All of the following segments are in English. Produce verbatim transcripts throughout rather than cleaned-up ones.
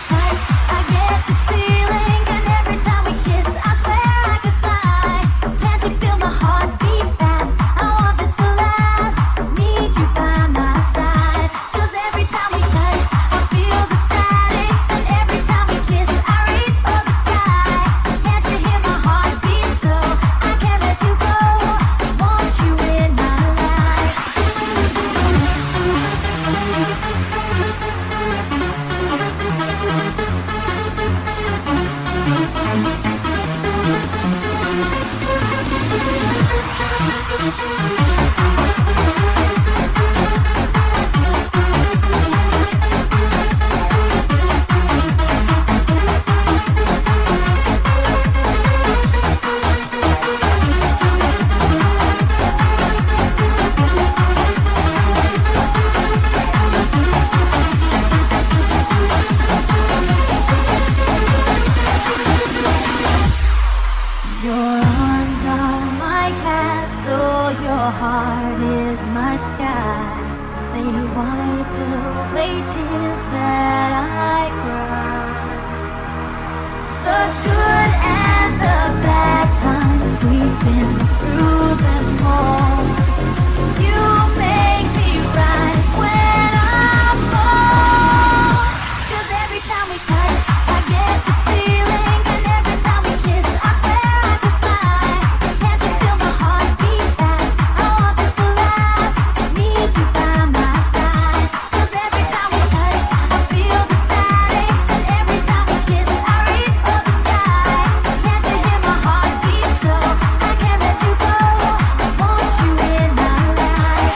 heart is my sky. They wipe away tears that I cry. The good and the bad times, we've been through them all. You make me right when I fall. 'Cause every time we touch, I get this feeling. And every time we kiss, I swear I could fly. Can't you feel my heart beat fast? I want this to last. Need you by my side. 'Cause every time we touch, I feel the static. And every time we kiss, I reach for the sky. Can't you hear my heart beat so? I can't let you go. I want you in my life.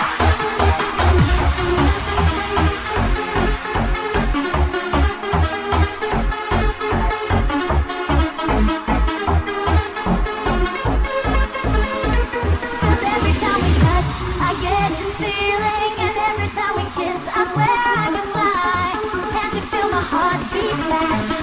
Every time we touch, I get this feeling. And every time we kiss, I swear I can fly. Can't you feel my heart beat fast?